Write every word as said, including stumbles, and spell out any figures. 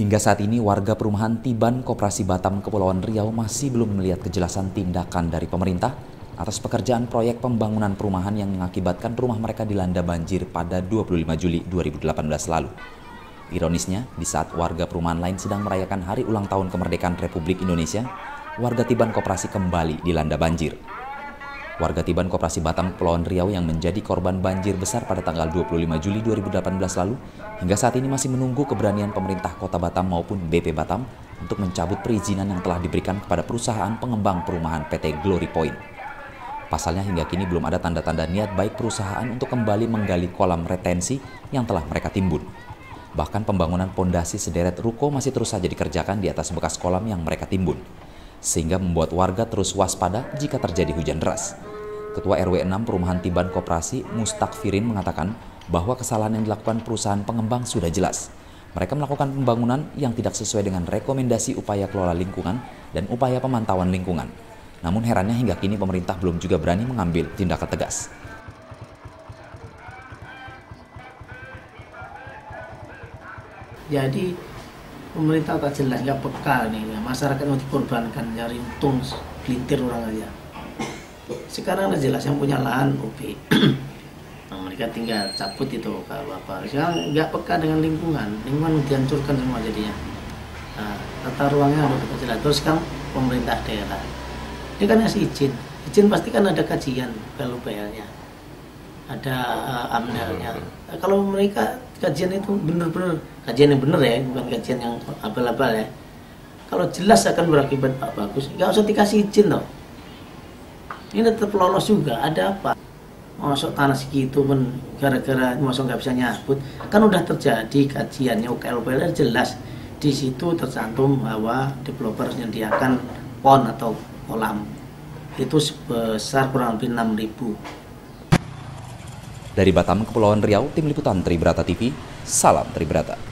Hingga saat ini warga perumahan Tiban Koperasi Batam Kepulauan Riau masih belum melihat kejelasan tindakan dari pemerintah atas pekerjaan proyek pembangunan perumahan yang mengakibatkan rumah mereka dilanda banjir pada dua puluh lima Juli dua ribu delapan belas lalu. Ironisnya, di saat warga perumahan lain sedang merayakan hari ulang tahun kemerdekaan Republik Indonesia, warga Tiban Koperasi kembali dilanda banjir. Warga Tiban Koperasi Batam Kepulauan Riau yang menjadi korban banjir besar pada tanggal dua puluh lima Juli dua ribu delapan belas lalu, hingga saat ini masih menunggu keberanian pemerintah Kota Batam maupun B P Batam untuk mencabut perizinan yang telah diberikan kepada perusahaan pengembang perumahan P T Glory Point. Pasalnya hingga kini belum ada tanda-tanda niat baik perusahaan untuk kembali menggali kolam retensi yang telah mereka timbun. Bahkan pembangunan pondasi sederet ruko masih terus saja dikerjakan di atas bekas kolam yang mereka timbun, sehingga membuat warga terus waspada jika terjadi hujan deras. Ketua R W enam Perumahan Tiban Koperasi Mustakfirin mengatakan bahwa kesalahan yang dilakukan perusahaan pengembang sudah jelas. Mereka melakukan pembangunan yang tidak sesuai dengan rekomendasi upaya kelola lingkungan dan upaya pemantauan lingkungan. Namun herannya hingga kini pemerintah belum juga berani mengambil tindakan tegas. Jadi pemerintah tak jelas, nggak peka nih, masyarakat mau dikorbankan, nyari untung gelintir orang aja. Sekarang udah jelas yang punya lahan O P, nah, mereka tinggal cabut itu kalau apa. Sekarang nggak peka dengan lingkungan, lingkungan dihancurkan semua jadinya. Nah, tata ruangnya udah jelas. Terus sekarang pemerintah daerah, ini kan ngasih izin, izin pasti kan ada kajian kalau P L-nya, ada uh, amdalnya. Nah, kalau mereka kajian itu benar-benar kajian yang benar ya, bukan kajian yang abal-abal ya. Kalau jelas akan berakibat Pak bagus, nggak usah dikasih izin loh. Ini tetap lolos juga, ada apa? Masuk tanah segitu pun gara-gara masuk nggak bisa nyabut. Kan udah terjadi kajiannya U K L P L jelas. Di situ tercantum bahwa developer menyediakan pond atau kolam itu sebesar kurang lebih enam ribu. Dari Batam Kepulauan Riau, Tim Liputan Tribrata T V, salam Tribrata.